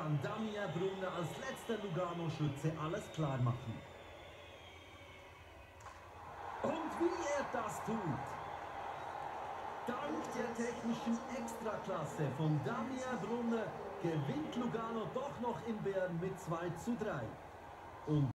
kann Damien Brunner als letzter Lugano-Schütze alles klar machen. Und wie er das tut! Dank der technischen Extraklasse von Damien Brunner gewinnt Lugano doch noch in Bern mit 2:3. Und